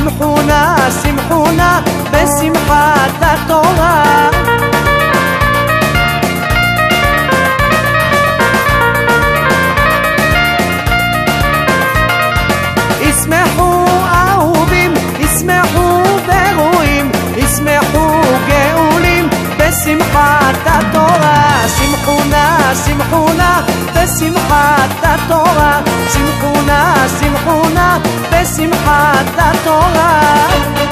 שמחונה, שמחונה בשמחת התורה. ישמחו אהובים, ישמחו ברורים, ישמחו גאולים בשמחת התורה. שמחונה, שמחונה בשמחת התורה. שמחונה, שמחונה בשמחת התורה.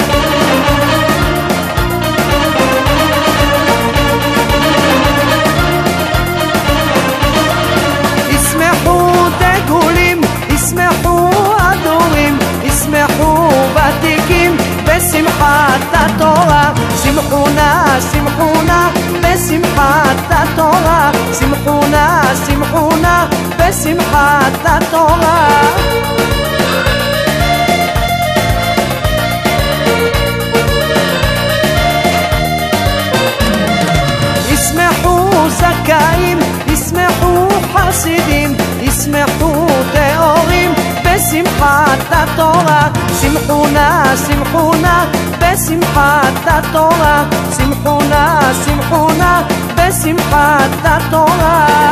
ישמחו דגולים, ישמחו אדורים, ישמחו ותיקים בשמחת התורה. שמחונה, שמחונה בשמחת התורה. שמחונה, שמחונה בשמחת התורה. ישמחו זכאים, ישמחו חסידים, ישמחו טהורים בשמחת התורה. שמחונה, שמחונה בשמחת התורה. שמחונה, שמחונה בשמחת התורה.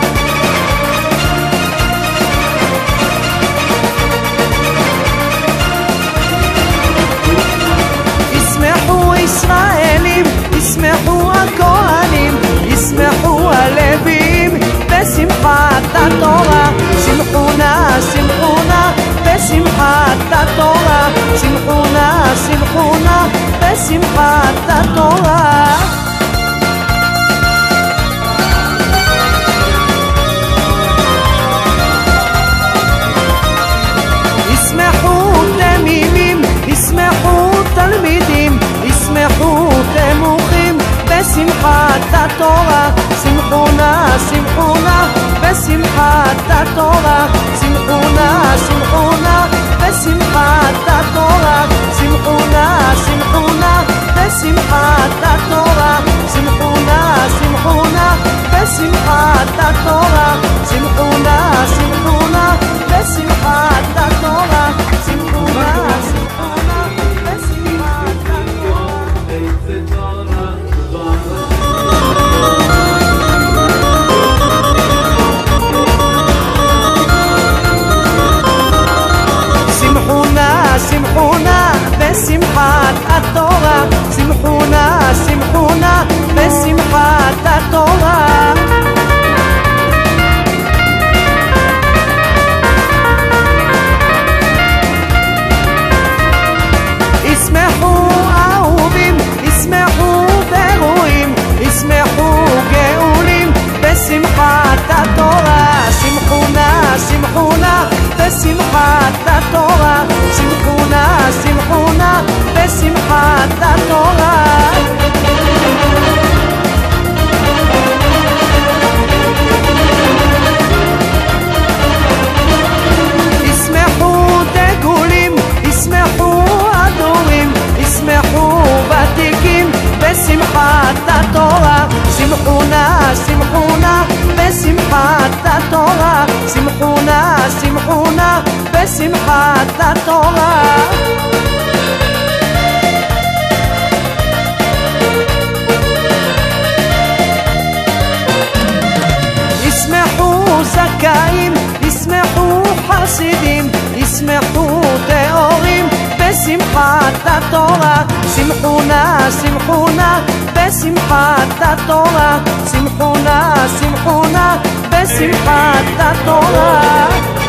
ישמחו ישראלים, ישמחו הכהנים, ישמחו הלוויים בשמחת התורה. שמחונה, שמחונה בשמחת התורה. שמחונה, שמחונה בשמחת התורה. ישמחו תמימים, ישמחו תלמידים, ישמחו תמוכים בשמחת התורה. שמחונה, שמחונה בשמחת התורה. שמחונה, שמחונה בשמחת התורה. שמחונה, שמחונה בשמחת התורה. שמחונה, שמחונה בשמחת התורה. שמחונה, שמחונה בשמחת התורה. שמחונה, שמחונה בשמחת התורה. שמחונה בשמחת התורה. שמחונה, שמחונה בשמחת התורה. ישמחו אהובים, ישמחו ברורים, ישמחו גאולים בשמחת התורה. שמחונה, שמחונה בשמחת התורה. שמחונה, שמחונה בשמחת התורה. ישמחו דגולים, ישמחו אדורים, ישמחו ותיקים בשמחת התורה. שמחונה, שמחונה בשמחת התורה. שמחונה, שמחונה בשמחת התורה. ישמחו זכאים, ישמחו חסידים, ישמחו טהורים בשמחת התורה. שמחונה, שמחונה בשמחת התורה. שמחונה, שמחונה בשמחת התורה.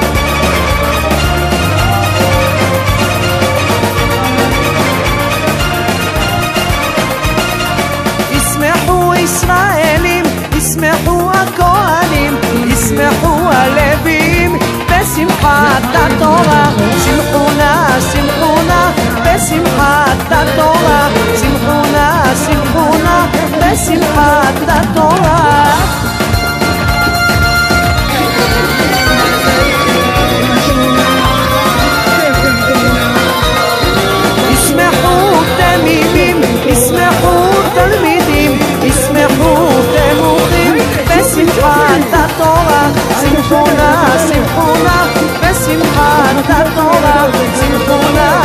ישמחו ישראלים, ישמחו הכהנים, ישמחו הלוויים בשמחת התורה. שמחונה, שמחונה בשמחת התורה. שמחונה, שמחונה בשמחת התורה. ישמחו תמימים, ישמחו תלמידים, ישמחו תמוכים בשמחת התורה. שמחונה, שמחונה בשמחת התורה. שמחונה,